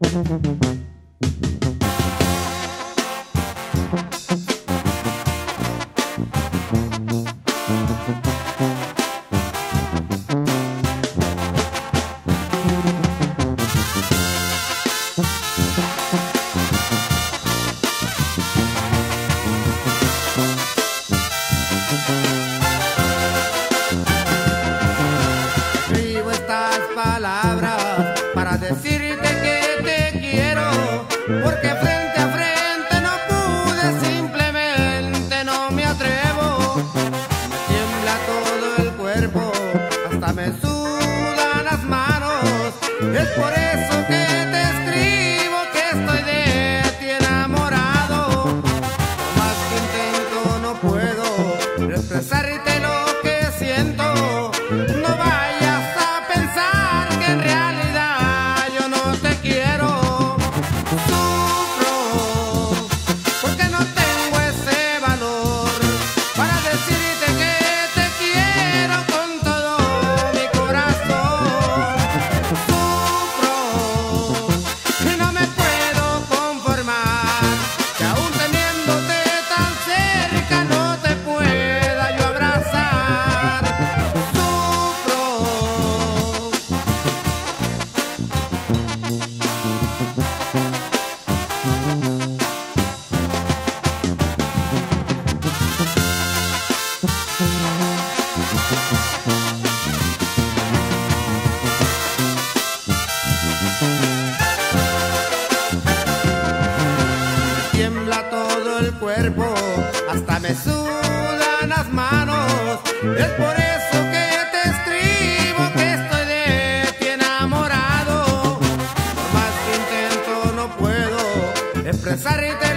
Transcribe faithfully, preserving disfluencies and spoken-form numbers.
Escribo estas palabras para decirte que te quiero, porque frente a frente no pude, simplemente no me atrevo. Me tiembla todo el cuerpo, hasta me sudan las manos. Es por eso que te escribo que estoy de ti enamorado. Por más que intento no puedo expresarte lo que siento. No vayas a pensar que en realidad yo no te quiero. Sufro porque no tengo ese valor para decirte que te quiero con todo mi corazón. Sufro y no me puedo conformar que aún teniéndote tan cerca no te pueda yo abrazar. Me tiembla todo el cuerpo, hasta me sudan las manos. Es por eso que te escribo que estoy de ti enamorado. Por más que intento no puedo expresarte